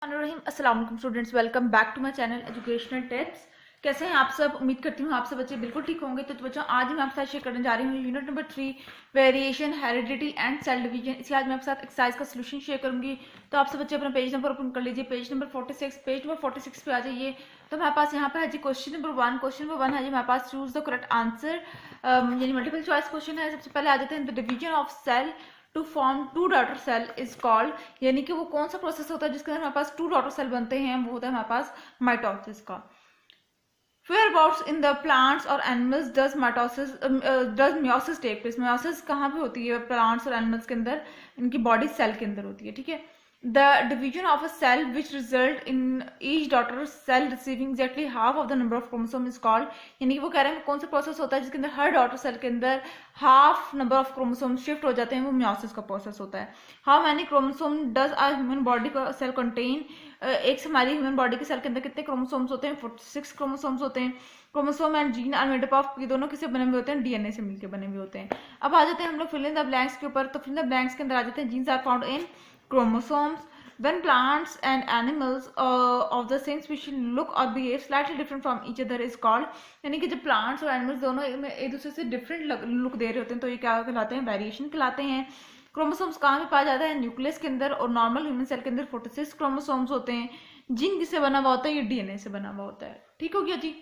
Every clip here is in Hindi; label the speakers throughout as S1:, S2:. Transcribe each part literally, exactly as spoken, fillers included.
S1: अस्सलाम वालेकुम students, welcome back to my channel educational tips. कैसे हैं आप सब? उम्मीद करती हूँ आप सब बच्चे बिल्कुल ठीक होंगे। तो बच्चों, आज मैं आपके साथ शेयर करने जा रही हूँ unit number three, variation, heredity and cell division. इसी आज मैं आपके साथ एक्सरसाइज का सोल्यूशन शेयर करूंगी। तो आप सब बच्चे अपना पेज नंबर ओपन कर लीजिए, page number forty six page number forty six पे आ जाइए। तो हमारे पास यहाँ पे है जी question number one. Question number one है जी हमारे पास, चूज द करेक्ट आंसर, यानी मल्टीपल चॉइस क्वेश्चन है। सबसे पहले आ जाते हैं, the division of cell to form two daughter cell is called, यानी कि वो कौन सा प्रोसेस होता है जिसके अंदर हमारे पास टू डॉटर सेल बनते हैं, वो होता है हमारे पास माइटोसिस का। Whereabouts in the plants or animals does mitosis uh, uh, does meiosis take place? meiosis कहाँ पे होती है प्लांट्स और एनिमल्स के अंदर? इनकी बॉडी सेल के अंदर होती है, ठीक है। The division of a cell which result in each daughter cell receiving exactly half of the number of chromosome is called, यानी कि वो कह रहे हैं कौन सा प्रोसेस होता है जिसके अंदर हर डॉटर सेल के अंदर half number of chromosome shift हो जाते हैं, वो meiosis का प्रोसेस होता है। How many chromosome does a human body cell contain? एक से हमारी ह्यूमन बॉडी के सेल के अंदर कितने क्रोमोसोम्स होते हैं? फोर्टी सिक्स क्रोमोसोम्स होते हैं। Chromosome and gene are made up of, ये दोनों किससे बने हुए होते हैं? डीएनए से मिलकर बने हुए होते हैं। अब आ जाते हैं हम लोग फिल इन द ब्लैंक्स के ऊपर। तो फिल इन द ब्लैंक्स के अंदर आ जाते हैं, genes are found in chromosomes. When plants and animals uh, of the same species look or behave slightly different from each other is called, यानी कि जब plants और animals दोनों एक दूसरे से different लुक दे रहे होते हैं तो ये क्या कहलाते हैं? वेरिएशन कहलाते हैं। क्रोमोसोम्स कहाँ पे पाया जाता है? न्यूक्लियस के अंदर। और नॉर्मल ह्यूमन सेल के अंदर फोर्टी सिक्स क्रोमोसोम्स होते हैं। जीन किससे बना हुआ होता है? ये डीएनए से बना हुआ होता है। ठीक हो गया जी।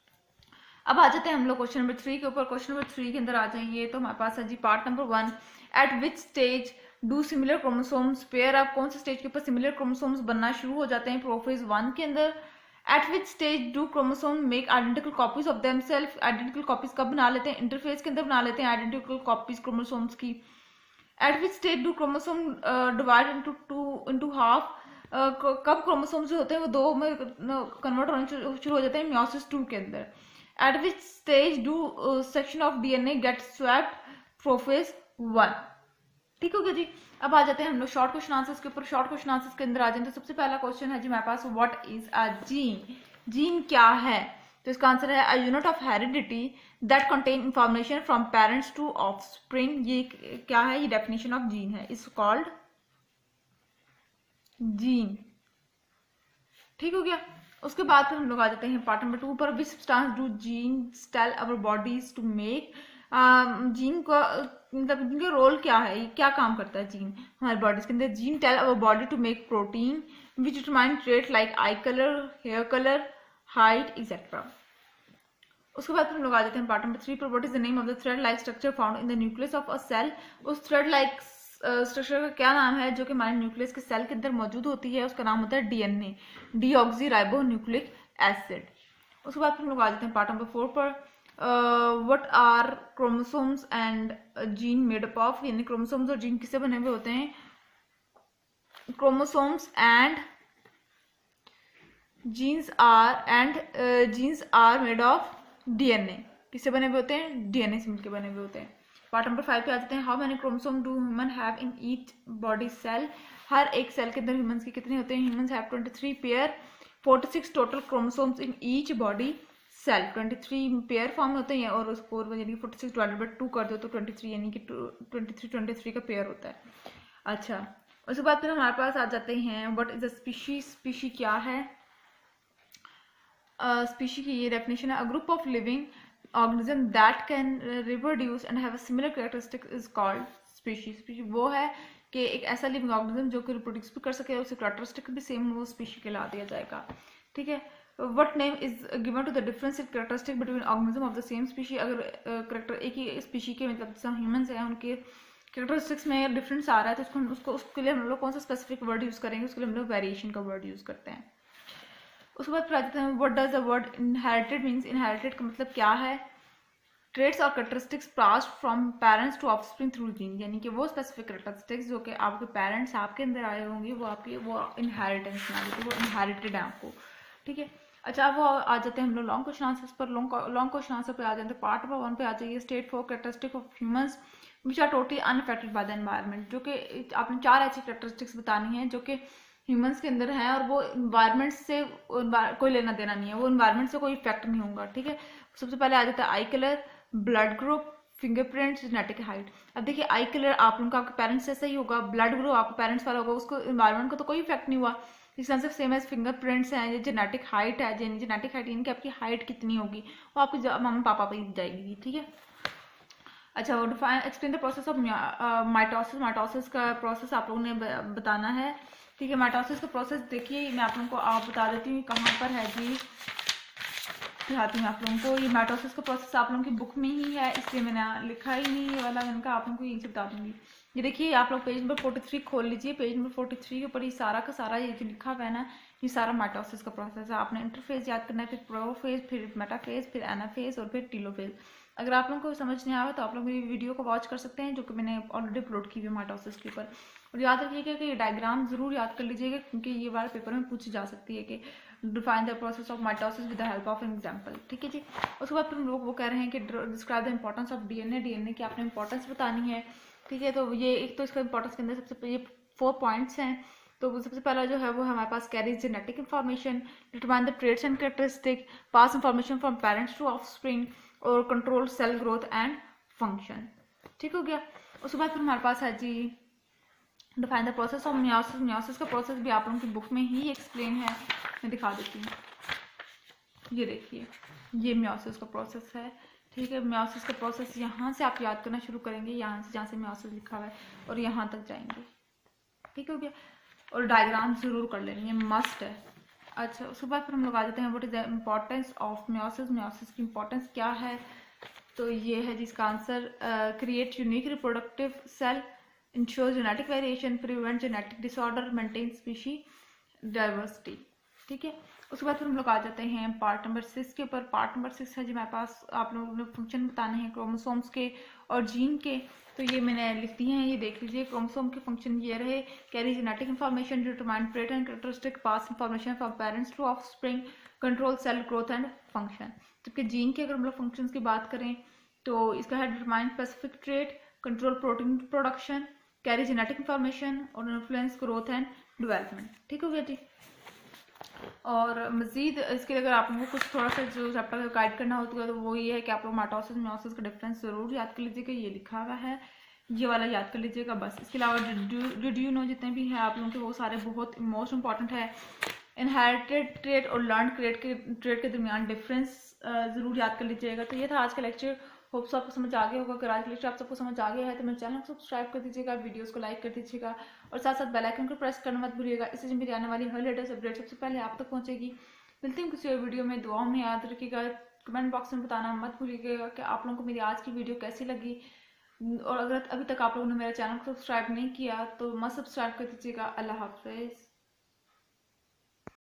S1: अब आ जाते हैं हम लोग क्वेश्चन नंबर थ्री के ऊपर। क्वेश्चन नंबर थ्री के अंदर आ जाएंगे तो हमारे पास है जी part number one, at which stage do similar chromosomes pair up? कौन से स्टेज के ऊपर सिमिलर क्रोमोसोम्स बनना शुरू हो जाते हैं? प्रोफेज वन के अंदर। At which stage do chromosome make identical copies of themselves? Identical copies कब बना लेते हैं? इंटरफेस के अंदर बना लेते हैं आइडेंटिकल कॉपीज क्रोमोसोम्स की। At which stage do chromosome divide into two into half? कब क्रोमोसोम्स जो होते हैं वो दो में कन्वर्ट होने शुरू हो जाते हैं? मियोसिस टू के अंदर। At which stage do section of DNA get swapped? Prophase one. ठीक हो गया जी। अब आ जाते हैं हम लोग शॉर्ट क्वेश्चन आंसर्स के ऊपर। शॉर्ट क्वेश्चन आंसर्स के अंदर आ जाते हैं तो सबसे पहला क्वेश्चन है जी हमारे पास, what is a gene? Gene क्या है? तो इसका आंसर है, a unit of heredity that contain information from parents to offspring. ये क्या है? ये डेफिनेशन ऑफ जीन है, इज कॉल्ड जीन। ठीक हो गया। उसके बाद फिर हम लोग आ जाते हैं पार्ट नंबर टू पर, which substance do genes tell our bodies to make? Gene का मतलब इनका रोल क्या है? क्या काम करता है जीन हमारी बॉडीज के अंदर? Gene tell our body to make protein which determine trait like eye colour, hair colour, height etcetera. उसके बाद हम लोग आ जाते हैं पार्ट नंबर थ्री पर, what is the name of the thread like structure found in the nucleus of a cell? उस थ्रेड लाइक स्ट्रक्चर का क्या नाम है जो कि हमारे न्यूक्लियस के सेल के अंदर मौजूद होती है? उसका नाम होता है DNA, deoxyribonucleic acid. उसके बाद हम लोग आ जाते हैं पार्ट नंबर फोर पर, what are chromosomes and gene made up of? यानी क्रोमोसोम्स और जीन किससे बने हुए होते हैं? Chromosomes and genes are and genes are made of DNA. किससे बने हुए होते हैं? डीएनए से मिलकर बने हुए होते हैं। पार्ट नंबर फाइव पे आ जाते हैं, how many chromosome do human have in each body cell? हर एक सेल के अंदर ह्यूमंस के कितने होते हैं? Humans have twenty three pair, forty six total chromosomes in each body cell. Twenty three pair form होते हैं और उसको यानी कि forty six divided by two कर दो तो ट्वेंटी थ्री, यानी कि ट्वेंटी थ्री ट्वेंटी थ्री का पेयर होता है। अच्छा, उसके बाद फिर हमारे पास आ जाते हैं, what is a species? Species क्या है? स्पीशी की ये डेफिनेशन है, a group of living organism that can reproduce and have a similar characteristic is called species. species वो है कि एक ऐसा लिविंग ऑर्गेनिज्म जो कि रिप्रोड्यूस भी कर सके और उसके कैरेक्टरिस्टिक भी सेम, वो स्पीशी कहला दिया जाएगा। ठीक है। What name is given to the differential characteristic between organism of the same species? अगर करेक्टर uh, एक ही स्पीशी के मतलब जैसे ह्यूमंस हैं उनके कैरेक्टरिस्टिक्स में डिफरेंस आ रहा है तो उसको उसको उसके लिए हम लोग कौन सा स्पेसिफिक वर्ड यूज करेंगे? उसके लिए हम लोग वेरिएशन का वर्ड यूज करते हैं। उसके बाद फिर आ जाते हैं, what does the word inherited means? Inherited का मतलब क्या है? ट्रेट्स और characteristics passed from parents to offspring through gene, यानी कि वो स्पेसिफिक कैरेक्टरिस्टिक्स जो कि आपके पेरेंट्स आपके अंदर आए होंगे वो आपकी वो इनहेरिटेंस में आ जाती है, वो इनहेरिटेड है आपको। ठीक है। अच्छा, वो आ जाते हैं हम लोग लॉन्ग क्वेश्चन आंसर्स पर। लॉन्ग लॉन्ग क्वेश्चन आंसर पे आ जाते हैं, पार्ट नंबर वन पे आ जाइए, state four characteristic of humans which are totally unaffected by the environment. जो कि आपने चार ऐसी कैरेक्टरिस्टिक्स बतानी है जो कि ह्यूमंस के अंदर है और वो इन्वायरमेंट से कोई लेना देना नहीं है, वो इन्वायरमेंट से कोई इफेक्ट नहीं होगा। ठीक है। सबसे पहले आ जाता है eye colour, blood group, fingerprints, genetic height. अब देखिए, आई कलर आप लोगों का आपके पेरेंट्स जैसा ही होगा, ब्लड ग्रुप आपके पेरेंट्स वाला होगा, उसको इन्वायरमेंट को तो कोई इफेक्ट नहीं हुआ। इस तरह से सेम एज फिंगरप्रिंट्स हैं, ये जेनेटिक हाइट है, जेनेटिक हाइट यानी कि आपकी हाइट कितनी होगी वो आपकी मम्मा पापा पे जाएगी, ठीक है। अच्छा, वो define explain the process of mitosis, mitosis का प्रोसेस आप लोगों ने बताना है, ठीक है। माइटोसिस का प्रोसेस देखिए मैं आप लोगों को आप बता देती हूँ कहाँ पर है जी, दिखाती हूँ आप लोगों को। ये माइटोसिस का प्रोसेस आप लोगों की बुक में ही है, इसलिए मैंने लिखा ही नहीं ये वाला, मैंने कहा आप लोगों को यहीं से बता दूंगी। ये देखिए आप लोग पेज नंबर फोर्टी थ्री खोल लीजिए, पेज नंबर फोर्टी थ्री के ऊपर ये सारा का सारा ये जो लिखा हुआ है ना, ये सारा माइटोसिस का प्रोसेस है। आपने इंटरफेज याद करना है, फिर प्रोफेज, फिर मेटाफेज, फिर एनाफेज और फिर टीलोफेज। अगर आप लोगों को समझ नहीं आया तो आप लोग मेरी वीडियो को वॉच कर सकते हैं जो कि मैंने ऑलरेडी अपलोड की हुई है माइटोसिस के ऊपर। और याद रखिएगा कि ये डायग्राम जरूर याद कर लीजिएगा क्योंकि ये वाला पेपर में पूछी जा सकती है कि define the process of mitosis with the help of an example, ठीक है जी। उसके बाद फिर लोग वो कह रहे हैं कि describe the importance of DNA, DNA की आपने इंपॉर्टेंस बतानी है, ठीक है। तो ये एक तो इसका इंपॉर्टेंस के अंदर सबसे ये फोर पॉइंट्स हैं। तो सबसे पहला जो है वो हमारे पास carries genetic information, determine the traits and characteristic, pass information from parents to offspring और control cell growth and function, ठीक हो गया। उसके बाद फिर हमारे पास है जी define the process of meiosis, meiosis का प्रोसेस भी आप लोगों की बुक में ही एक्सप्लेन है, मैं दिखा देती हूँ। ये देखिए ये मियोसिस का प्रोसेस है, ठीक है। मियोसिस का प्रोसेस यहाँ से आप याद करना शुरू करेंगे, यहाँ से जहाँ से मियोसिस लिखा हुआ है और यहाँ तक जाएंगे, ठीक हो गया। और डायग्राम जरूर कर लेंगे, मस्ट है। अच्छा, उसके बाद फिर हम लोग आ जाते हैं what is the importance of meiosis, meiosis की इम्पोर्टेंस क्या है। तो ये है जिसका answer create unique reproductive cell, ensure genetic variation, prevent genetic disorder, maintain species diversity, ठीक है। उसके बाद फिर हम लोग आ जाते हैं पार्ट नंबर सिक्स के ऊपर। पार्ट नंबर सिक्स है जी हमारे पास, आप लोगों ने फंक्शन बताने हैं क्रोमोसोम्स के और जीन के, तो ये मैंने लिख दिए हैं, ये देख लीजिए। क्रोमोसोम के फंक्शन ये रहे, carry genetic information, determine trait and characteristic, pass information from parents to offspring, control cell growth and function. जबकि जीन के अगर हम लोग फंक्शंस की बात करें तो इसका है determine specific trait, control protein production, carry genetic information और इन्फ्लुएंस ग्रोथ एंड डेवलपमेंट, ठीक हो गया जी। और मजीद इसके लिए अगर आप लोगों को कुछ थोड़ा सा जो चैप्टर गाइड करना होता है तो वो ये है कि आप लोग माइटोसिस मियोसिस का डिफरेंस जरूर याद कर लीजिएगा, ये लिखा हुआ है, ये वाला याद कर लीजिएगा बस। इसके अलावा डिड यू नो जितने भी हैं आप लोगों के वो सारे बहुत मोस्ट इंपॉर्टेंट है। इनहेरिटेड ट्रेट और लर्न ट्रेट के ट्रेट के दरमियान डिफरेंस जरूर याद कर लीजिएगा। तो ये था आज का लेक्चर, होप्स आपको समझ आ गया होगा। अगर आज का लेक्चर आप सबको समझ आ गया है तो मेरे चैनल को सब्सक्राइब कर दीजिएगा, वीडियोस को लाइक कर दीजिएगा और साथ साथ बेल आइकन को प्रेस करना मत भूलिएगा, इससे मेरी आने वाली हर लेटेस्ट अपडेट सबसे पहले आप तक पहुंचेगी। मिलती हूँ किसी और वीडियो में, दुआओं में याद रखिएगा, कमेंट बॉक्स में बताना मत भूलिएगा कि आप लोगों को मेरी आज की वीडियो कैसी लगी। और अगर अभी तक आप लोगों ने मेरा चैनल को सब्सक्राइब नहीं किया तो मत सब्सक्राइब कर दीजिएगा। अल्लाह हाफिज़।